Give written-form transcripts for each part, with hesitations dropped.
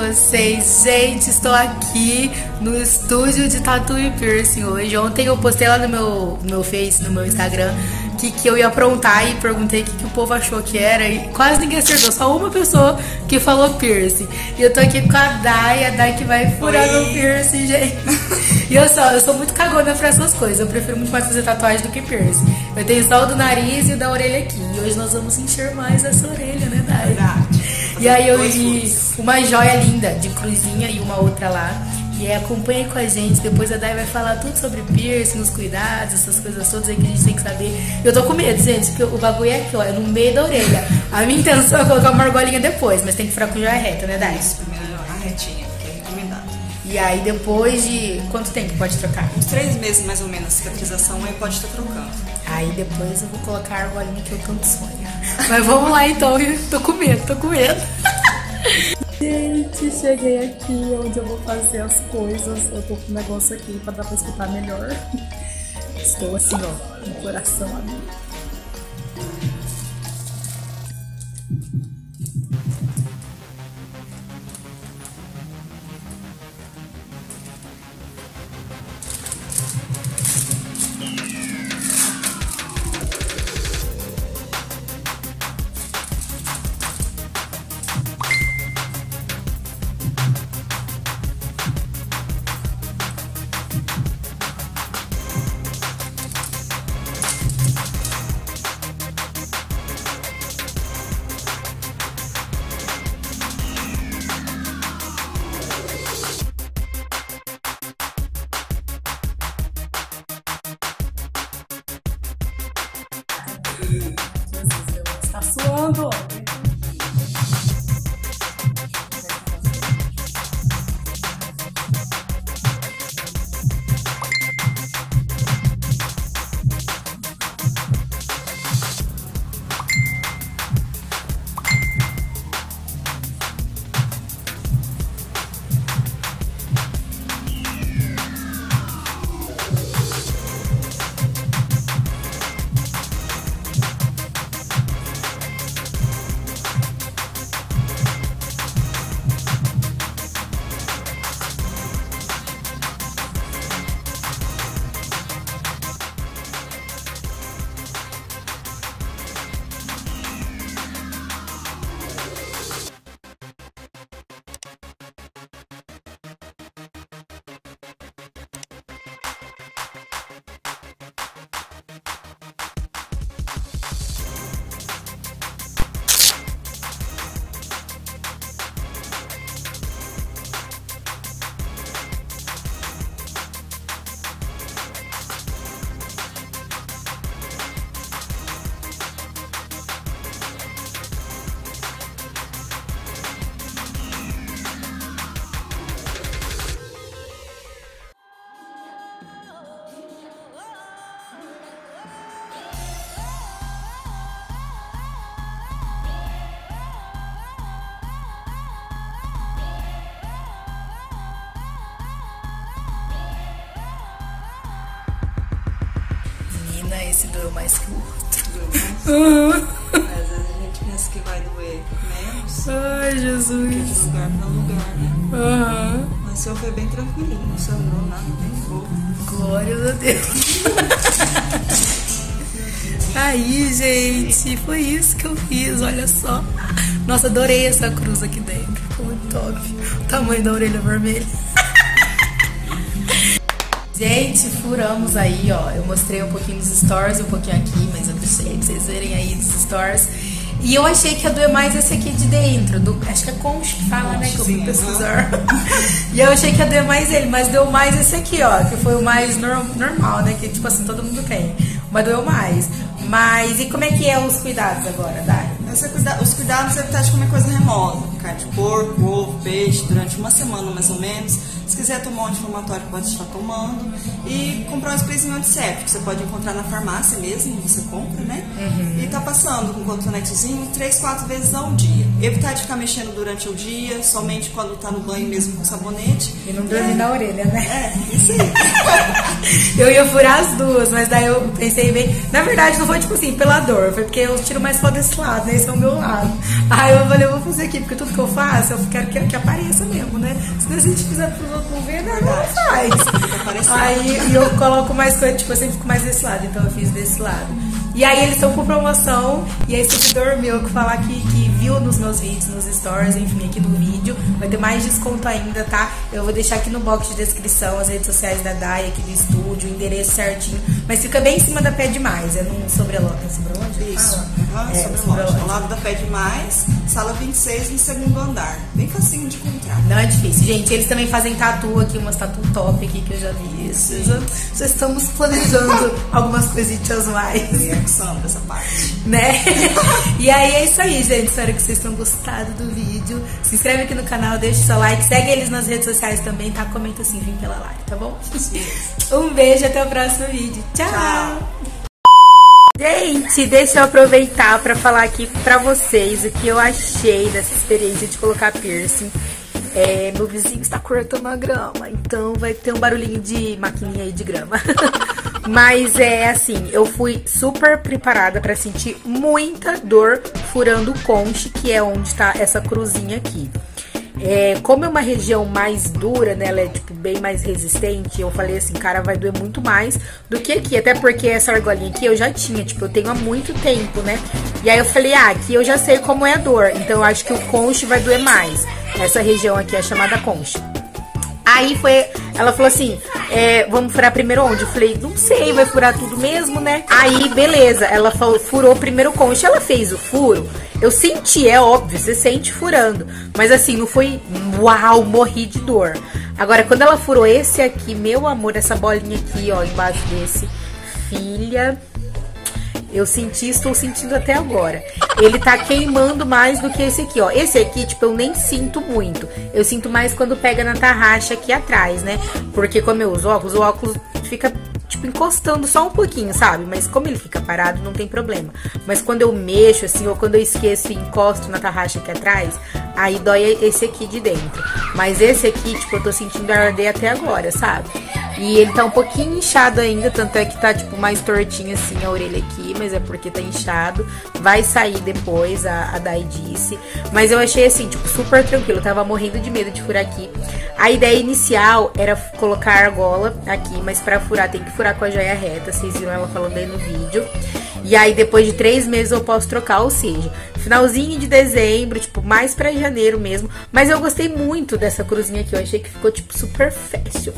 vocês? Gente, estou aqui no estúdio de Tattoo e Piercing hoje. Ontem eu postei lá no meu Face, no meu Instagram, que eu ia aprontar e perguntei o que o povo achou que era e quase ninguém acertou, só uma pessoa que falou piercing. E eu tô aqui com a Dai que vai furar meu piercing, gente. E eu sou muito cagona pra essas coisas, eu prefiro muito mais fazer tatuagem do que piercing. Eu tenho só o do nariz e o da orelha aqui, e hoje nós vamos encher mais essa orelha, né, Dai? E aí eu vi uma joia linda de cruzinha e uma outra lá. E acompanhe com a gente, depois a Dai vai falar tudo sobre piercing, os cuidados, essas coisas todas aí que a gente tem que saber. Eu tô com medo, gente, porque o bagulho é aqui, ó, é no meio da orelha. A minha intenção é colocar uma argolinha depois, mas tem que furar com joia reta, né, Dai? Isso, primeiro a retinha, que é recomendado. E aí depois de quanto tempo pode trocar? Uns 3 meses mais ou menos, cicatrização aí pode estar trocando. Aí depois eu vou colocar a argolinha que eu tanto sonho. Mas vamos lá então, eu tô com medo, Gente, cheguei aqui onde eu vou fazer as coisas. Eu tô com um negócio aqui pra dar pra escutar melhor. Estou assim, ó, no coração amigo. Tá suando. Esse doeu mais que o outro. Doeu mais? Às vezes a gente pensa que vai doer menos. Ai, Jesus. Porque de lugar pra lugar, né? Mas o seu foi bem tranquilinho, não sangrou nada, nem fogo. Glórias a Deus. Aí, gente, foi isso que eu fiz, olha só. Nossa, adorei essa cruz aqui dentro. Ficou muito top. O tamanho da orelha vermelha. Gente, furamos aí, ó. Eu mostrei um pouquinho nos stories, um pouquinho aqui, mas eu deixei pra vocês verem aí nos stories. E eu achei que ia doer mais esse aqui de dentro, acho que é conche que fala, né, que eu fui pesquisar. E eu achei que ia doer mais ele, mas deu mais esse aqui, ó, que foi o mais normal, né, que tipo assim, todo mundo tem. Mas doeu mais. Mas, e como é que é os cuidados agora, Dai? Os cuidados é evitar de comer coisa remosa, carne de porco, ovo, peixe, durante uma semana mais ou menos. Se quiser tomar um anti-inflamatório, pode estar tomando. E comprar um sprayzinho antisséptico, você pode encontrar na farmácia mesmo, você compra, né? E tá passando com um cotonetezinho 3, 4 vezes ao dia. Evitar de ficar mexendo durante o dia, somente quando tá no banho mesmo com sabonete. E não dormir na orelha, né? É, isso aí. Eu ia furar as duas, mas daí eu pensei bem. Na verdade, não foi tipo assim, pela dor, foi porque eu tiro mais foto desse lado, né? Esse é o meu lado. Aí eu falei, eu vou fazer aqui, porque tudo que eu faço, eu quero que apareça mesmo, né? Se a gente fizer pros outros não ver, não faz. Aí eu coloco mais coisa, tipo, eu sempre fico mais desse lado, então eu fiz desse lado. E aí eles estão com promoção, e aí seguidor meu que falar que viu nos meus vídeos, nos stories, enfim, aqui no vídeo, vai ter mais desconto ainda, tá? Eu vou deixar aqui no box de descrição as redes sociais da Dai, aqui do estúdio, o endereço certinho, mas fica bem em cima da Pé Demais, é no Sobreloja. É Sobreloja? Isso, Sobreloja. Ao lado da Pé Demais, sala 26, no segundo andar. Bem facinho de encontrar. Não é difícil. Gente, eles também fazem tatu aqui, umas tatu top aqui que eu já vi. Já estamos planejando algumas coisitas mais. Essa parte, né? E aí é isso aí, gente. Espero que vocês tenham gostado do vídeo. Se inscreve aqui no canal, deixa o seu like, segue eles nas redes sociais também, tá? Comenta assim, vim pela live, tá bom? Um beijo, até o próximo vídeo. Tchau! Gente, deixa eu aproveitar pra falar aqui pra vocês o que eu achei dessa experiência de colocar piercing. Meu vizinho está cortando a grama, então vai ter um barulhinho de maquininha aí de grama. Mas assim, eu fui super preparada pra sentir muita dor furando o conche, que é onde tá essa cruzinha aqui. Como é uma região mais dura, né, ela é tipo bem mais resistente, eu falei assim, cara, vai doer muito mais do que aqui, até porque essa argolinha aqui eu já tinha, tipo, eu tenho há muito tempo, né, e aí eu falei, aqui eu já sei como é a dor, então eu acho que o conche vai doer mais, essa região aqui é chamada conche. Aí ela falou assim, vamos furar primeiro onde? Eu falei, não sei, vai furar tudo mesmo, né? Aí, beleza, ela furou primeiro o conche, ela fez o furo, eu senti, é óbvio, você sente furando, mas assim, não foi, uau, morri de dor. Agora, quando ela furou esse aqui, meu amor, essa bolinha aqui, ó, embaixo desse, filha... Eu senti, estou sentindo até agora. Ele tá queimando mais do que esse aqui, ó. Esse aqui, tipo, eu nem sinto muito. Eu sinto mais quando pega na tarraxa aqui atrás, né? Porque como eu uso óculos, o óculos fica, tipo, encostando só um pouquinho, sabe? Mas como ele fica parado, não tem problema. Mas quando eu mexo, assim, ou quando eu esqueço e encosto na tarraxa aqui atrás, aí dói esse aqui de dentro. Mas esse aqui, tipo, eu tô sentindo arder até agora, sabe? E ele tá um pouquinho inchado ainda, tanto é que tá, tipo, mais tortinho assim a orelha aqui, mas é porque tá inchado. Vai sair depois, a Dai disse. Mas eu achei, assim, tipo, super tranquilo. Eu tava morrendo de medo de furar aqui. A ideia inicial era colocar a argola aqui, mas pra furar tem que furar com a joia reta. Vocês viram ela falando aí no vídeo. E aí, depois de 3 meses eu posso trocar, ou seja, finalzinho de dezembro, tipo, mais pra janeiro mesmo. Mas eu gostei muito dessa cruzinha aqui, eu achei que ficou, tipo, super fashion.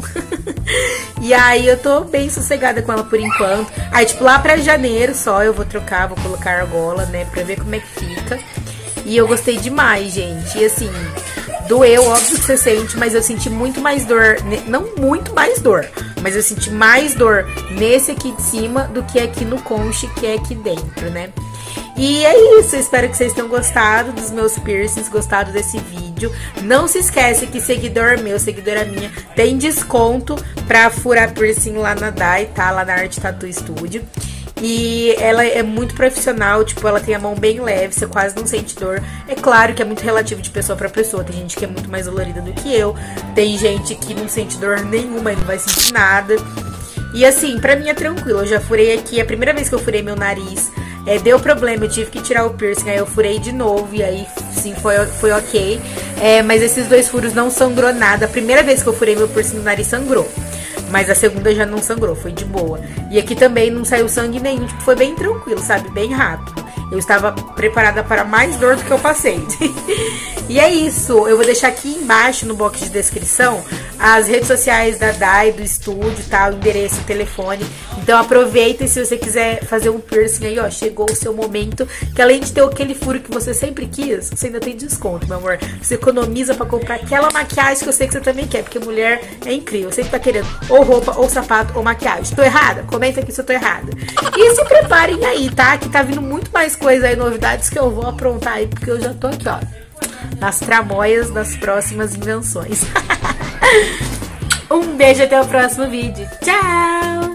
E aí eu tô bem sossegada com ela por enquanto. Aí, tipo, lá pra janeiro só eu vou trocar, vou colocar a argola, né, pra ver como é que fica. E eu gostei demais, gente. E assim, doeu, óbvio que você sente, mas eu senti muito mais dor, não muito mais dor, mas eu senti mais dor nesse aqui de cima do que aqui no conche, que é aqui dentro, né? E é isso, eu espero que vocês tenham gostado dos meus piercings, gostado desse vídeo. Não se esquece que seguidor meu, seguidora minha, tem desconto pra furar piercing lá na Dai, tá? Lá na Arte Tattoo Studio. E ela é muito profissional, tipo, ela tem a mão bem leve, você quase não sente dor. É claro que é muito relativo de pessoa pra pessoa, tem gente que é muito mais dolorida do que eu, tem gente que não sente dor nenhuma e não vai sentir nada. E assim, pra mim é tranquilo, eu já furei aqui, a primeira vez que eu furei meu nariz, deu problema, eu tive que tirar o piercing, aí eu furei de novo e aí sim, foi ok. Mas esses 2 furos não sangrou nada, a primeira vez que eu furei meu piercing no nariz sangrou. Mas a segunda já não sangrou, foi de boa. E aqui também não saiu sangue nenhum, tipo, foi bem tranquilo, sabe? Bem rápido. Eu estava preparada para mais dor do que eu passei. E é isso, eu vou deixar aqui embaixo no box de descrição as redes sociais da Dai, do estúdio, tá? O endereço, o telefone. Então aproveita e se você quiser fazer um piercing aí, ó, chegou o seu momento. Que além de ter aquele furo que você sempre quis, você ainda tem desconto, meu amor. Você economiza pra comprar aquela maquiagem que eu sei que você também quer, porque mulher é incrível. Sempre tá querendo ou roupa, ou sapato, ou maquiagem. Tô errada? Comenta aqui se eu tô errada. E se preparem aí, tá? Que tá vindo muito mais coisa aí, novidades que eu vou aprontar aí, porque eu já tô aqui, ó, nas tramóias das próximas invenções. Um beijo, até o próximo vídeo. Tchau!